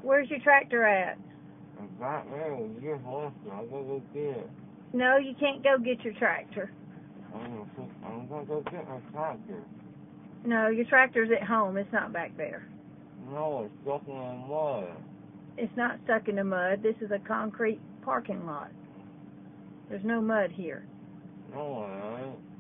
Where's your tractor at? It's right there. You're listening. I'll go get it. No, you can't go get your tractor. I'm gonna go get my tractor. No, your tractor's at home. It's not back there. No, it's stuck in the mud. It's not stuck in the mud. This is a concrete parking lot. There's no mud here. No, it ain't.